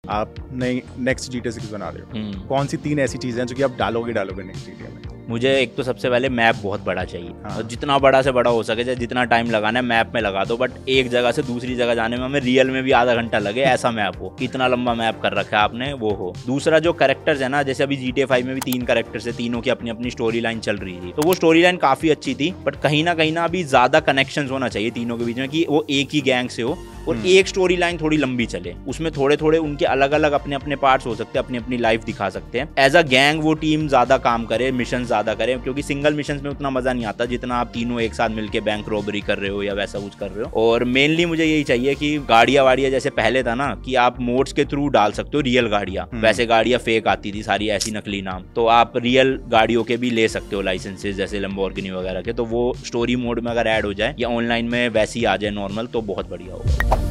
आप नई next GTA 6 बना रहे हो, कौन सी 3 ऐसी चीजें हैं जो कि आप डालोगे नेक्स्ट GTA में? मुझे एक तो सबसे पहले मैप बहुत बड़ा चाहिए। हाँ। और जितना बड़ा से बड़ा हो सके, चाहे जितना टाइम लगाना है मैप में लगा दो, बट एक जगह से दूसरी जगह जाने में हमें रियल में भी आधा घंटा लगे, ऐसा मैप हो। इतना लंबा मैप कर रखा है आपने, वो हो। दूसरा जो कैरेक्टर्स है ना, जैसे अभी GTA 5 में भी 3 कैरेक्टर्स है, तीनों की अपनी अपनी स्टोरी लाइन चल रही थी, तो वो स्टोरी लाइन काफी अच्छी थी, बट कहीं ना अभी ज्यादा कनेक्शन होना चाहिए तीनों के बीच में, कि वो एक ही गैंग से हो और एक स्टोरी लाइन थोड़ी लंबी चले। उसमें थोड़े थोड़े उनके अलग अलग अपने अपने पार्ट्स हो सकते हैं, अपनी अपनी लाइफ दिखा सकते हैं। एज अ गैंग वो टीम ज्यादा काम करे, मिशन ज्यादा करे, क्योंकि सिंगल मिशन में उतना मजा नहीं आता जितना आप तीनों एक साथ मिलके बैंक रॉबरी कर रहे हो या वैसा कुछ कर रहे हो। और मेनली मुझे यही चाहिए कि गाड़ियां वाड़ियां जैसे पहले था ना, कि आप मोड्स के थ्रू डाल सकते हो रियल गाड़ियां, वैसे गाड़ियां फेक आती थी सारी, ऐसी नकली नाम, तो आप रियल गाड़ियों के भी ले सकते हो लाइसेंसेस, जैसे लैम्बोर्गिनी वगैरह के। तो वो स्टोरी मोड में अगर ऐड हो जाए या ऑनलाइन में वैसी आ जाए नॉर्मल, तो बहुत बढ़िया होगा।